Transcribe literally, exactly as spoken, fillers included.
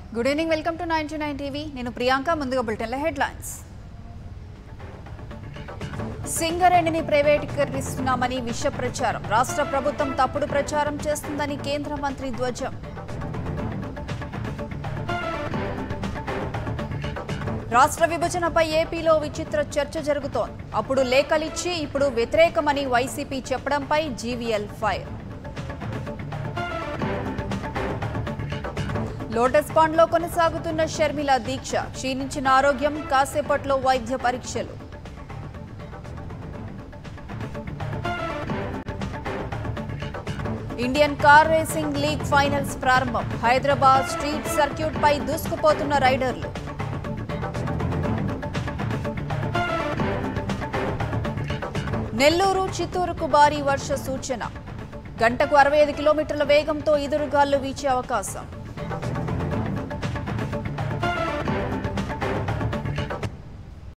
Good evening, welcome to ninety nine TV. నేను ప్రియాంక. ముందుగా బులెటిన్ల headlines. సింగరేణిని ప్రైవేటీకరిస్తున్నామని విష ప్రచారం. రాష్ట్ర ప్రభుత్వం తప్పుడు ప్రచారం చేస్తుందని కేంద్ర మంత్రి ధ్వజం. రాష్ట్ర విభజనపై ఏపీలో విచిత్ర చర్చ జరుగుతోంది. అప్పుడు లేఖలిచ్చి ఇప్పుడు వ్యతిరేకమని వైసీపీ చెప్పడంపై జీవీఎల్ ఫైర్. లోటస్ పాండ్లో కొనసాగుతున్న షర్మిల దీక్ష. క్షీణించిన ఆరోగ్యం, కాసేపట్లో వైద్య పరీక్షలు. Indian car racing league finals ప్రారంభం. హైదరాబాద్ స్ట్రీట్ సర్క్యూట్ పై దూసుకుపోతున్న రైడర్లు. నెల్లూరు, చిత్తూరుకు భారీ వర్ష సూచన. గంటకు అరవై ఐదు కిలోమీటర్ల వేగంతో ఈదురుగాలు వీచే అవకాశం.